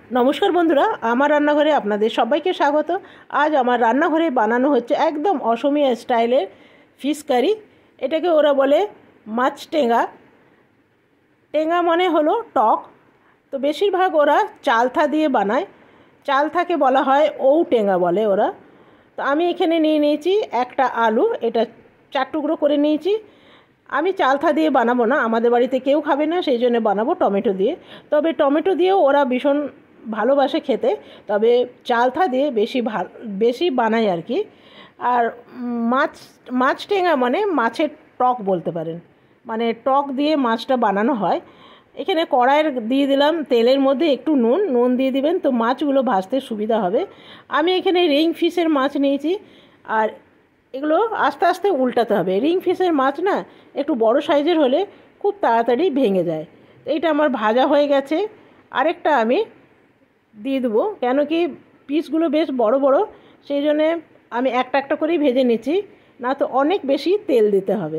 নমস্কার বন্ধুরা, আমার রান্নাঘরে আপনাদের সবাইকে স্বাগত। আজ আমার রান্নাঘরে বানানো হচ্ছে একদম অসমীয়া স্টাইলের ফিশ কারি। এটাকে ওরা বলে মাছ টেঙ্গা। টেঙ্গা মানে হলো টক। তো বেশিরভাগ ওরা চালথা দিয়ে বানায়। চালথাকে বলা হয় ঔ টেঙ্গা বলে ওরা। তো আমি এখানে নিয়ে নিয়েছি একটা আলু, এটা 4 টুকরো করে নিয়েছি। আমি চালথা দিয়ে বানাবো না, আমাদের বাড়িতে কেউ খাবে না, সেই জন্য বানাবো টমেটো দিয়ে। তবে টমেটো দিয়েও ওরা ভীষণ ভালোবাসে খেতে, তবে চালথা দিয়ে বেশি বানায় আর কি। আর মাছ টেঙ্গা মানে মাছের টক বলতে পারেন, মানে টক দিয়ে মাছটা বানানো হয়। এখানে কড়াইয়ের দিয়ে দিলাম তেলের মধ্যে একটু নুন দিয়ে দিবেন, তো মাছগুলো ভাজতে সুবিধা হবে। আমি এখানে রিং ফিশের মাছ নিয়েছি, আর এগুলো আস্তে আস্তে উল্টাতে হবে। রিং ফিশের মাছ না একটু বড় সাইজের হলে খুব তাড়াতাড়ি ভেঙে যায়। এইটা আমার ভাজা হয়ে গেছে। আরেকটা আমি দিয়ে দেবো, কেন কি পিসগুলো বেশ বড় বড়, সেই জন্যে আমি একটা একটা করেই ভেজে নিচ্ছি, না তো অনেক বেশি তেল দিতে হবে।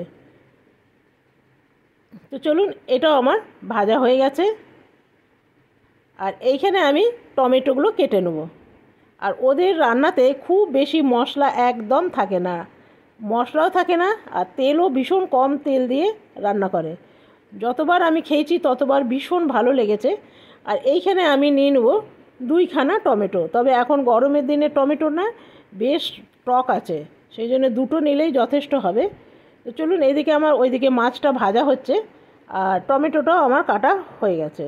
তো চলুন, এটাও আমার ভাজা হয়ে গেছে। আর এইখানে আমি টমেটোগুলো কেটে নেব। আর ওদের রান্নাতে খুব বেশি মশলা একদম থাকে না, মশলাও থাকে না, আর তেলও ভীষণ কম তেল দিয়ে রান্না করে। যতবার আমি খেয়েছি ততবার ভীষণ ভালো লেগেছে। আর এইখানে আমি নিয়ে নেব 2খানা টমেটো, তবে এখন গরমের দিনে টমেটো না বেশ টক আছে, সেই জন্য 2টো নিলেই যথেষ্ট হবে। তো চলুন, এইদিকে আমার ওইদিকে মাছটা ভাজা হচ্ছে, আর টমেটোটাও আমার কাটা হয়ে গেছে।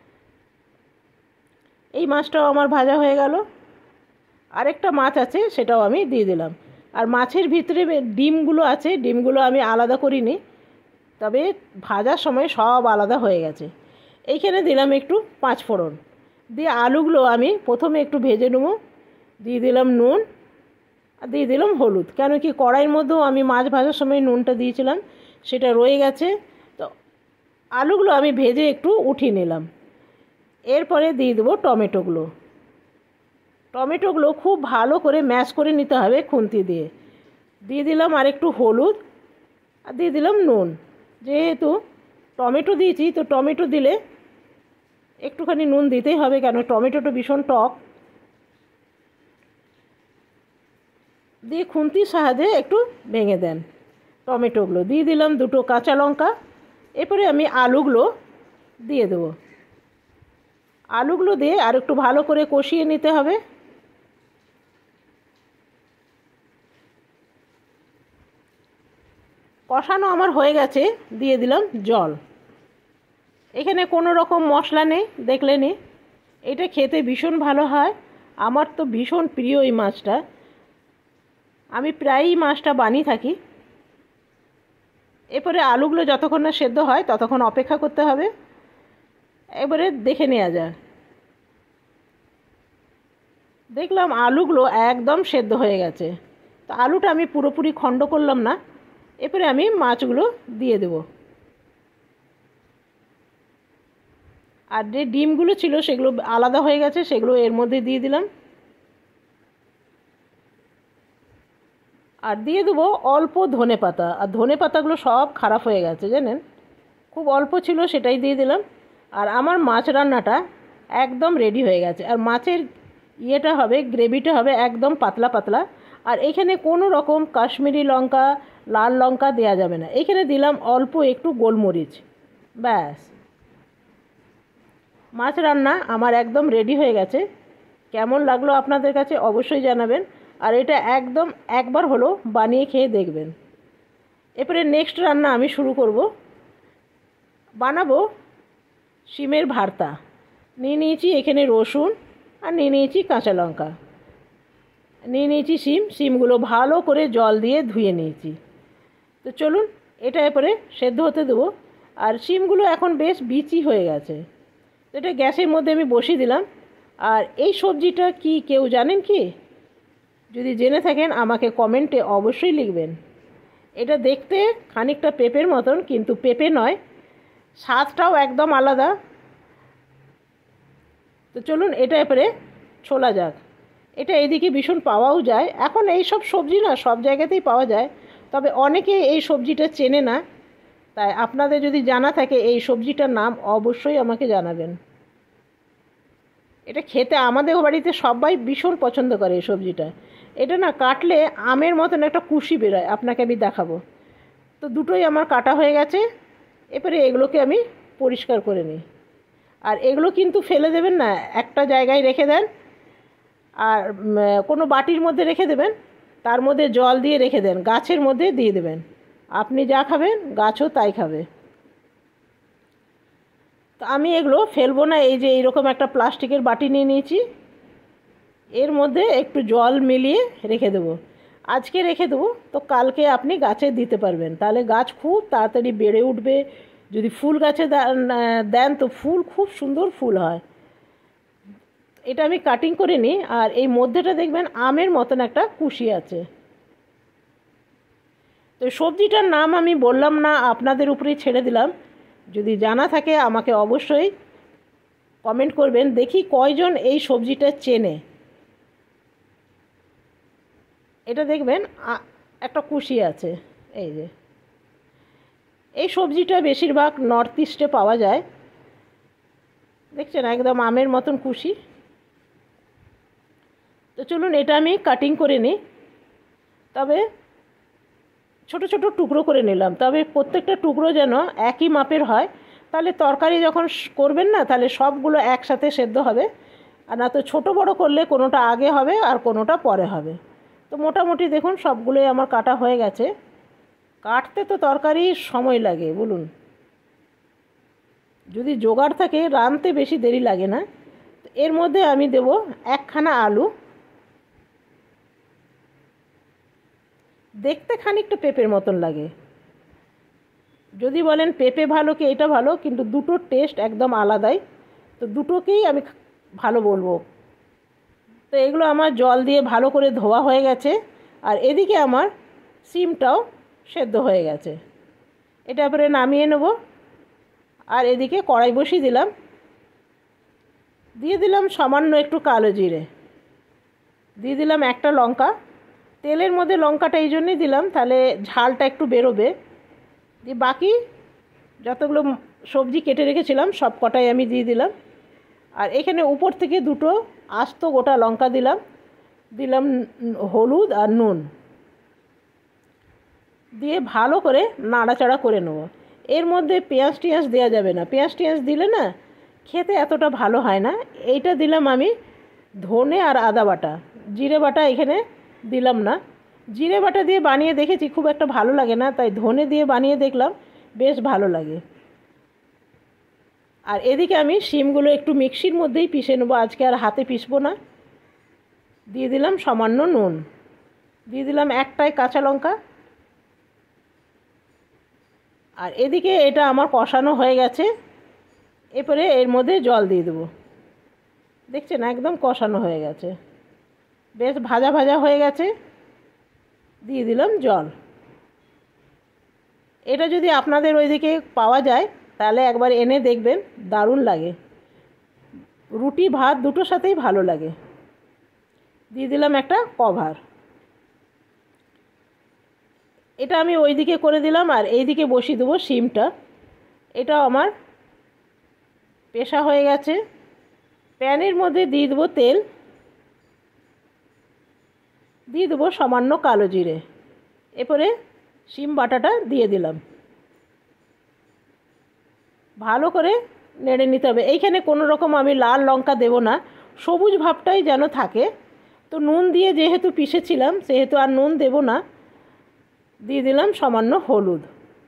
এই মাছটাও আমার ভাজা হয়ে গেল। আরেকটা মাছ আছে, সেটাও আমি দিয়ে দিলাম। আর মাছের ভিতরে ডিমগুলো আছে, ডিমগুলো আমি আলাদা করিনি, তবে ভাজার সময় সব আলাদা হয়ে গেছে। এইখানে দিলাম একটু 5 ফোড়ন দিয়ে আলুগুলো আমি প্রথমে একটু ভেজে নেবো। দিয়ে দিলাম নুন, আর দিয়ে দিলাম হলুদ, কেন কি কড়াইয়ের মধ্যেও আমি মাছ ভাজার সময় নুনটা দিয়েছিলাম, সেটা রয়ে গেছে। তো আলুগুলো আমি ভেজে একটু উঠিয়ে নিলাম। এরপরে দিয়ে দেবো টমেটোগুলো খুব ভালো করে ম্যাশ করে নিতে হবে খুন্তি দিয়ে। দিয়ে দিলাম আর একটু হলুদ, আর দিয়ে দিলাম নুন। যেহেতু টমেটো দিয়েছি, তো টমেটো দিলে একটুখানি নুন দিতেই হবে, কেন টমেটোটা ভীষণ টক। দিয়ে খুন্তির সাহায্যে একটু ভেঙে দেন টমেটোগুলো। দিয়ে দিলাম 2টো কাঁচা লঙ্কা। এরপরে আমি আলুগুলো দিয়ে দেবো। আলুগুলো দিয়ে আর একটু ভালো করে কষিয়ে নিতে হবে। কষানো আমার হয়ে গেছে, দিয়ে দিলাম জল। এখানে কোনো রকম মশলা নেই, দেখলেনি। এটা খেতে ভীষণ ভালো হয়, আমার তো ভীষণ প্রিয় এই মাছটা। আমি প্রায়ই মাছটা বানিয়ে থাকি। এরপরে আলুগুলো যতক্ষণ না সেদ্ধ হয় ততক্ষণ অপেক্ষা করতে হবে। এবারে দেখে নেওয়া যায়। দেখলাম আলুগুলো একদম সেদ্ধ হয়ে গেছে। তো আলুটা আমি পুরোপুরি খণ্ড করলাম না। এরপরে আমি মাছগুলো দিয়ে দেব। আর যে ডিমগুলো ছিল সেগুলো আলাদা হয়ে গেছে, সেগুলো এর মধ্যে দিয়ে দিলাম। আর দিয়ে দেবো অল্প ধনেপাতা। আর ধনেপাতাগুলো সব খারাপ হয়ে গেছে জানেন, খুব অল্প ছিল, সেটাই দিয়ে দিলাম। আর আমার মাছ রান্নাটা একদম রেডি হয়ে গেছে। আর মাছের ইয়েটা হবে, গ্রেভিটা হবে একদম পাতলা পাতলা। আর এখানে কোনো রকম কাশ্মীরি লঙ্কা, লাল লঙ্কা দেওয়া যাবে না। এখানে দিলাম অল্প একটু গোলমরিচ, ব্যাস। মাছ রান্না আমার একদম রেডি হয়ে গেছে। কেমন লাগলো আপনাদের কাছে অবশ্যই জানাবেন। আর এটা একদম একবার হলো বানিয়ে খেয়ে দেখবেন। এরপরে নেক্সট রান্না আমি শুরু করব। বানাবো শিমের ভর্তা। নিয়ে নিয়েছি এখানে রসুন, আর নিয়ে নিয়েছি কাঁচা লঙ্কা, নিয়ে নিয়েছি শিমগুলো ভালো করে জল দিয়ে ধুয়ে নিয়েছি। তো চলুন, এটা এরপরে সেদ্ধ হতে দেবো। আর শিমগুলো এখন বেশ বিচি হয়ে গেছে, তো এটা গ্যাসের মধ্যে আমি বসিয়ে দিলাম। আর এই সবজিটা কি কেউ জানেন কি? যদি জেনে থাকেন আমাকে কমেন্টে অবশ্যই লিখবেন। এটা দেখতে খানিকটা পেঁপের মতন, কিন্তু পেঁপে নয়, স্বাদটাও একদম আলাদা। তো চলুন, এটা এরপরে ছোলা যাক। এটা এদিকে ভীষণ পাওয়াও যায় এখন। এই সব সবজি না সব জায়গাতেই পাওয়া যায়, তবে অনেকে এই সবজিটা চেনে না। তাই আপনাদের যদি জানা থাকে এই সবজিটার নাম, অবশ্যই আমাকে জানাবেন। এটা খেতে আমাদের বাড়িতে সবাই ভীষণ পছন্দ করে এই সবজিটা। এটা না কাটলে আমের মতন একটা কুশি বেরোয়, আপনাকে আমি দেখাবো। তো দুটোই আমার কাটা হয়ে গেছে। এরপরে এগুলোকে আমি পরিষ্কার করে নিই। আর এগুলো কিন্তু ফেলে দেবেন না, একটা জায়গায় রেখে দেন। আর কোনো বাটির মধ্যে রেখে দেবেন, তার মধ্যে জল দিয়ে রেখে দেন, গাছের মধ্যে দিয়ে দেবেন। আপনি যা খাবেন গাছও তাই খাবে। তো আমি এগুলো ফেলবো না। এই যে এইরকম একটা প্লাস্টিকের বাটি নিয়ে নিয়েছি, এর মধ্যে একটু জল মিলিয়ে রেখে দেবো। আজকে রেখে দেবো, তো কালকে আপনি গাছে দিতে পারবেন, তাহলে গাছ খুব তাড়াতাড়ি বেড়ে উঠবে। যদি ফুল গাছে দেন তো ফুল খুব সুন্দর ফুল হয়। এটা আমি কাটিং করে নিই। আর এই মধ্যেটা দেখবেন আমের মতন একটা কুশি আছে। তো সবজিটার নাম আমি বললাম না, আপনাদের উপরেই ছেড়ে দিলাম। যদি জানা থাকে আমাকে অবশ্যই কমেন্ট করবেন, দেখি কয়জন এই সবজিটা চেনে। এটা দেখবেন একটা কুশি আছে। এই যে এই সবজিটা বেশিরভাগ নর্থ ইস্টে পাওয়া যায়। দেখছেন একদম আমের মতন কুশি। তো চলুন এটা আমি কাটিং করে নিই। তবে ছোট ছোট টুকরো করে নিলাম, তবে প্রত্যেকটা টুকরো যেন একই মাপের হয়, তাহলে তরকারি যখন করবেন না তাহলে সবগুলো একসাথে সেদ্ধ হবে। আর না তো ছোটো বড়ো করলে কোনোটা আগে হবে আর কোনোটা পরে হবে। তো মোটামুটি দেখুন সবগুলোই আমার কাটা হয়ে গেছে। কাটতে তো তরকারি সময় লাগে বলুন, যদি জোগাড় থাকে রাঁধতে বেশি দেরি লাগে না। এর মধ্যে আমি দেব একখানা আলু। দেখতে খানিকটা পেঁপের মতন লাগে। যদি বলেন পেঁপে ভালো কি এটা ভালো, কিন্তু দুটোর টেস্ট একদম আলাদাই। তো দুটোকেই আমি ভালো বলবো। তো এগুলো আমার জল দিয়ে ভালো করে ধোয়া হয়ে গেছে। আর এদিকে আমার সিমটাও সেদ্ধ হয়ে গেছে। এটা পরে নামিয়ে নেব। আর এদিকে কড়াই বসিয়ে দিলাম, দিয়ে দিলাম সামান্য একটু কালো জিরে, দিয়ে দিলাম একটা লঙ্কা। তেলের মধ্যে লঙ্কাটা এই জন্যই দিলাম, তাহলে ঝালটা একটু বেরোবে। দিয়ে বাকি যতগুলো সবজি কেটে রেখেছিলাম সব কটাই আমি দিয়ে দিলাম। আর এখানে উপর থেকে দুটো আস্ত গোটা লঙ্কা দিলাম, দিলাম হলুদ আর নুন দিয়ে ভালো করে নাড়াচাড়া করে নেব। এর মধ্যে পেঁয়াজ টিয়াজ দেওয়া যাবে না, পেঁয়াজ টিয়াজ দিলে না খেতে এতটা ভালো হয় না। এইটা দিলাম আমি ধনে আর আদা বাটা, জিরে বাটা এখানে দিলাম না। জিরে বাটা দিয়ে বানিয়ে দেখেছি খুব একটা ভালো লাগে না, তাই ধনে দিয়ে বানিয়ে দেখলাম বেশ ভালো লাগে। আর এদিকে আমি শিমগুলো একটু মিক্সির মধ্যেই পিষে নেবো, আজকে আর হাতে পিষবো না। দিয়ে দিলাম সামান্য নুন, দিয়ে দিলাম একটাই কাঁচা লঙ্কা। আর এদিকে এটা আমার কষানো হয়ে গেছে। এরপরে এর মধ্যে জল দিয়ে দেবো। দেখছেন একদম কষানো হয়ে গেছে, বেশ ভাজা ভাজা হয়ে গেছে। দিয়ে দিলাম জল। এটা যদি আপনাদের ওইদিকে পাওয়া যায় তাহলে একবার এনে দেখবেন, দারুণ লাগে। রুটি ভাত দুটোর সাথেই ভালো লাগে। দিয়ে দিলাম একটা কভার। এটা আমি ওইদিকে করে দিলাম আর এইদিকে বসিয়ে দেবো শিমটা। এটাও আমার পেশা হয়ে গেছে। প্যানের মধ্যে দিয়ে দেবো তেল, দিয়ে দেবো সামান্য কালো জিরে। এরপরে শিম বাটাটা দিয়ে দিলাম, ভালো করে নেড়ে নিতে হবে। এইখানে কোনো রকম আমি লাল লঙ্কা দেব না, সবুজ ভাবটাই যেন থাকে। তো নুন দিয়ে যেহেতু পিষেছিলাম সেহেতু আর নুন দেব না। দিয়ে দিলাম সামান্য হলুদ।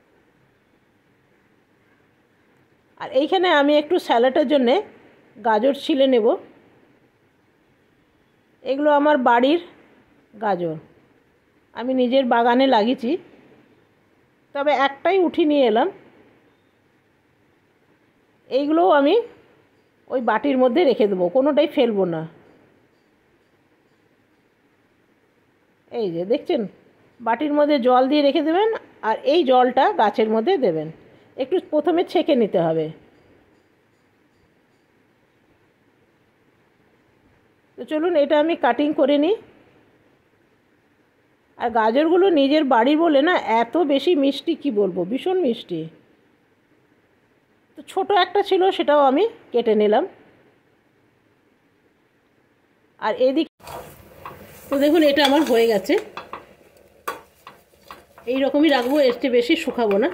আর এইখানে আমি একটু স্যালাডের জন্যে গাজর ছিলে নেব। এগুলো আমার বাড়ির গাজর, আমি নিজের বাগানে লাগিয়েছি, তবে একটাই উঠিয়ে নিয়ে এলাম। এইগুলোও আমি ওই বাটির মধ্যে রেখে দেবো, কোনোটাই ফেলবো না। এই যে দেখছেন বাটির মধ্যে জল দিয়ে রেখে দেবেন। আর এই জলটা গাছের মধ্যে দেবেন, একটু প্রথমে ছেঁকে নিতে হবে। তো চলুন এটা আমি কাটিং করে নিই। আর গাজরগুলো নিজের বাড়ির বলে না এত বেশি মিষ্টি, কি বলবো, ভীষণ মিষ্টি। তো ছোটো একটা ছিল সেটাও আমি কেটে নিলাম। আর এদিকে তো দেখুন এটা আমার হয়ে গেছে, এই রকমই রাখবো, এর চেয়ে বেশি শুকাবো না।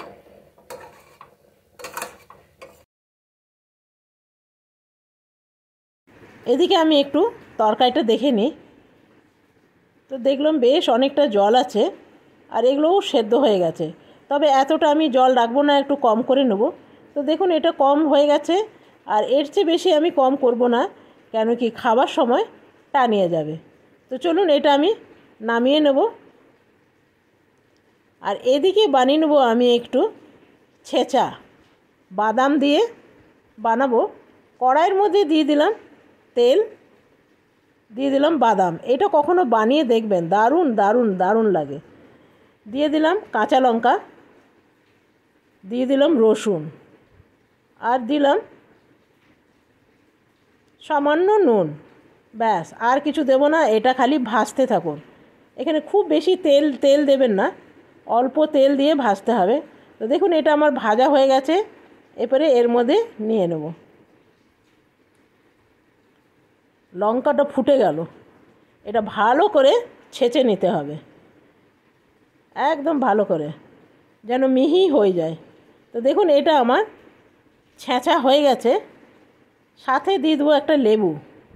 এদিকে আমি একটু তরকারিটা দেখে নিই। তো দেখলাম বেশ অনেকটা জল আছে, আর এগুলোও সেদ্ধ হয়ে গেছে, তবে এতটা আমি জল রাখবো না, একটু কম করে নেব। তো দেখুন এটা কম হয়ে গেছে, আর এর চেয়ে বেশি আমি কম করব না, কেন কি খাবার সময় টানিয়ে যাবে। তো চলুন এটা আমি নামিয়ে নেব। আর এদিকে বানিয়ে নেব আমি একটু ছেঁচা বাদাম দিয়ে বানাবো। কড়াইয়ের মধ্যে দিয়ে দিলাম তেল, দিয়ে দিলাম বাদাম। এটা কখনো বানিয়ে দেখবেন, দারুণ দারুণ দারুণ লাগে। দিয়ে দিলাম কাঁচা লঙ্কা, দিয়ে দিলাম রসুন, আর দিলাম সামান্য নুন। ব্যাস, আর কিছু দেব না, এটা খালি ভাজতে থাকুন। এখানে খুব বেশি তেল দেবেন না, অল্প তেল দিয়ে ভাজতে হবে। তো দেখুন এটা আমার ভাজা হয়ে গেছে, এরপরে এর মধ্যে নিয়ে নেব। লঙ্কাটা ফুটে গেল, এটা ভালো করে ছেঁচে নিতে হবে, একদম ভালো করে, যেন মিহি হয়ে যায়। তো দেখুন এটা আমার ছেঁচা হয়ে গেছে। সাথে দিয়ে দেবো একটা লেবু।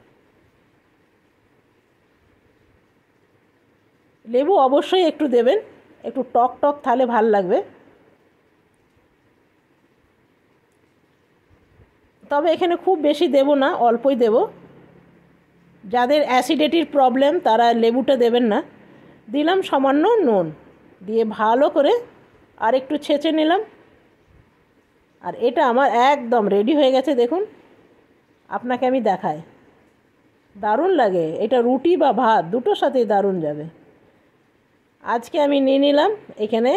লেবু অবশ্যই একটু দেবেন, একটু টক টক, তাহলে ভাল লাগবে। তবে এখানে খুব বেশি দেব না, অল্পই দেব। যাদের অ্যাসিডিটির প্রবলেম তারা লেবুটা দেবেন না। দিলাম সামান্য নুন, দিয়ে ভালো করে আর একটু ছেঁচে নিলাম। আর এটা আমার একদম রেডি হয়ে গেছে। দেখুন আপনাকে আমি দেখাই, দারুণ লাগে এটা, রুটি বা ভাত দুটোর সাথেই দারুণ যাবে। আজকে আমি নিয়ে নিলাম এখানে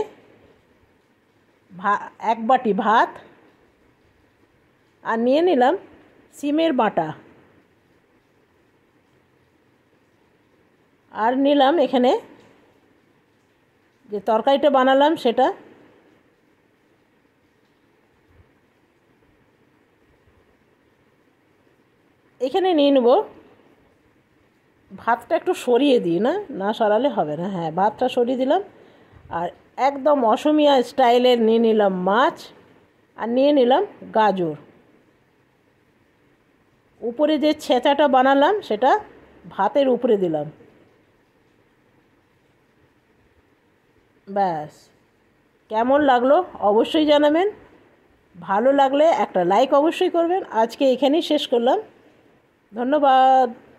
এক বাটি ভাত, আর নিয়ে নিলাম সিমের বাটা, আর নিলাম এখানে যে তরকারিটা বানালাম সেটা। এখানে নিয়ে নেব, ভাতটা একটু সরিয়ে দিই, না সরালে হবে না। হ্যাঁ, ভাতটা সরিয়ে দিলাম। আর একদম অসমিয়া স্টাইলের নিয়ে নিলাম মাছ, আর নিয়ে নিলাম গাজর। উপরে যে ছেঁচাটা বানালাম সেটা ভাতের উপরে দিলাম। ব্যাস, কেমন লাগলো অবশ্যই জানাবেন। ভালো লাগলে একটা লাইক অবশ্যই করবেন। আজকে এখানেই শেষ করলাম, ধন্যবাদ।